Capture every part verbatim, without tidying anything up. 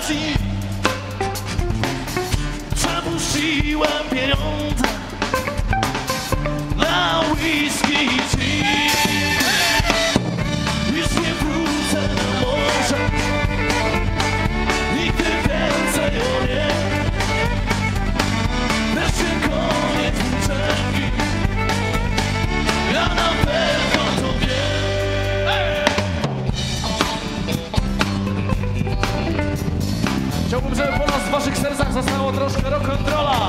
racji przepuściłem pieniądze na whisky i gin. Już nie wrócę na morze, nigdy więcej, o nie. Wreszcie koniec włóczęgi, ja na pewno to wiem. Chciałbym, żeby po nas w waszych sercach zostało troszkę rock'n'rolla.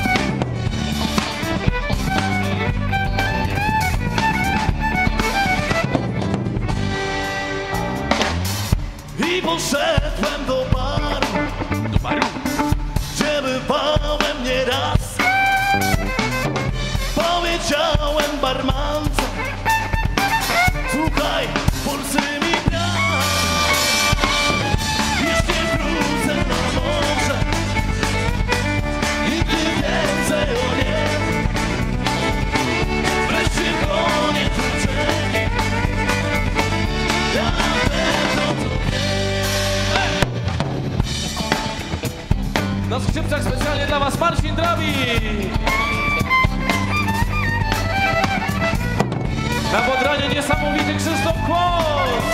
I poszedłem do baru, do baru, gdzie bywałem nieraz. Powiedziałem barmance, słuchaj, forsy mi brak. Już nie wrócę na morze, nigdy więcej, o nie. Wreszcie koniec uczeni, ja na pewno to wiem. Na skrzypcach specjalnie dla was Marcin Drabi. Na podranie niesamowity Krzysztof Kłos.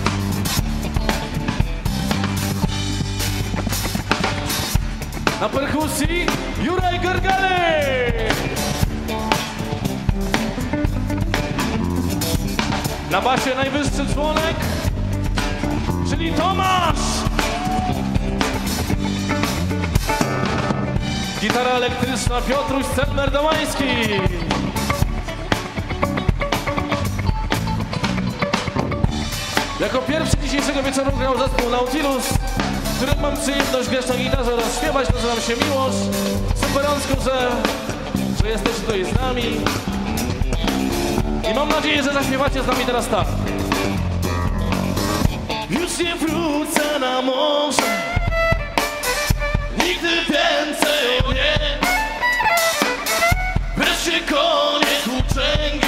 Na perkusji Juraj Gargali. Na basie najwyższy członek, czyli Tomasz. Gitara elektryczna Piotruś Celmer-Domański. Jako pierwszy dzisiejszego wieczoru grał zespół Nautilus, w którym mam przyjemność grać na gitarze oraz śpiewać. Nazywam się Miłosz. Superącko, że, że jesteście tutaj z nami. I mam nadzieję, że zaśpiewacie z nami teraz tak. Już nie wrócę na morze, nigdy więcej, o nie. Wreszcie koniec włóczęgi,